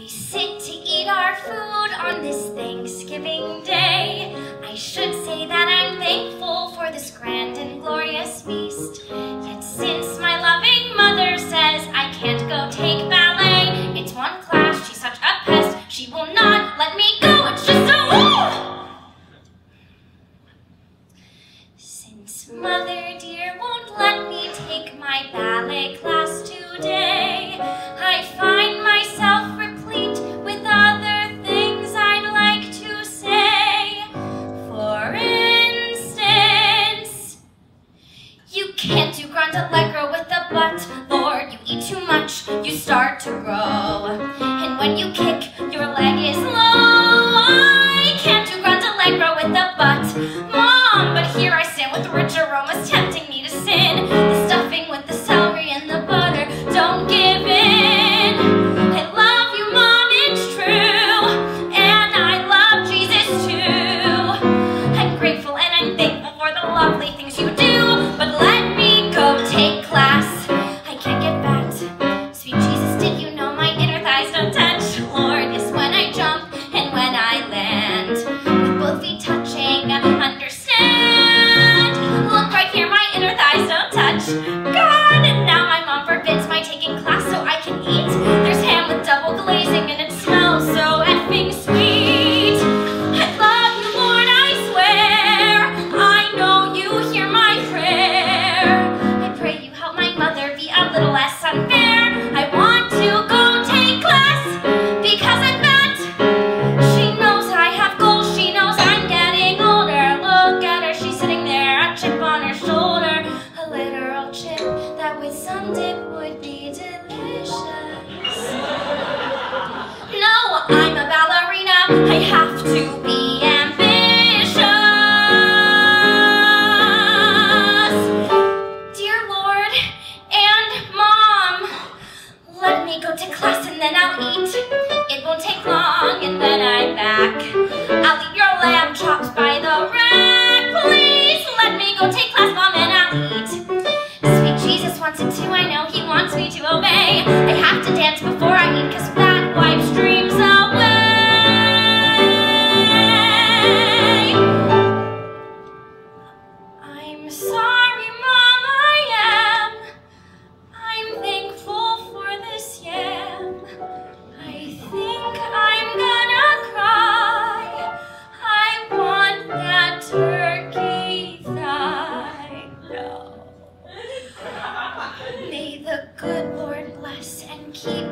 we sit to eat our food on this Thanksgiving Day, I should say that I'm thankful for this grand and glorious feast. Yet since my loving mother says I can't go take ballet, it's one class, she's such a pest, she will not let me go, it's just a woo! Since mother dear won't let me take my ballet class today, I find myself replete with other things I'd like to say. For instance, you can't do grand allegro with a butt. Lord, you eat too much, you start to grow. And when you kick, your leg is low. I can't do grand allegro with a butt. Mom, but here I stand with rich aromas tempting me to sin. The stuffing with the celery and the butter, don't give in. I love you, Mom, it's true. And I love Jesus too. I'm grateful and I'm thankful for the lovely things you do. But let me go take class. I can't get fat. Sweet Jesus, did you know my inner thighs don't touch? Lord, yes, when I jump and when I land, with both feet touching, understand. Look right here, my inner thighs don't touch. God, and now my mom forbids my taking class so I can eat. There's ham with double glazing and it smells so effing sweet. I love you, Lord, I swear. I know you hear my prayer. I pray you help my mother be a little less unfair. I want to go take class because I'm fat. She knows I have goals, she knows I'm getting older. Look at her, she's sitting there, a chip on her shoulder. A literal chip that with some dip would be delicious. No, I'm a ballerina, I have to be ambitious. Dear Lord and Mom, let me go to class and then I'll eat. It won't take long and then I'm back. I'll eat your lamb chops by the rack. Please let me go take class, Mom, and I'll eat. Sweet Jesus wants it too, I know he wants me to obey. I have to dance before I eat cause fat wipes dreams away. I'm sorry, Mom, I'm thankful for this yam. I think I'm gonna cry. I want that turkey thigh. No. May the good Lord bless and keep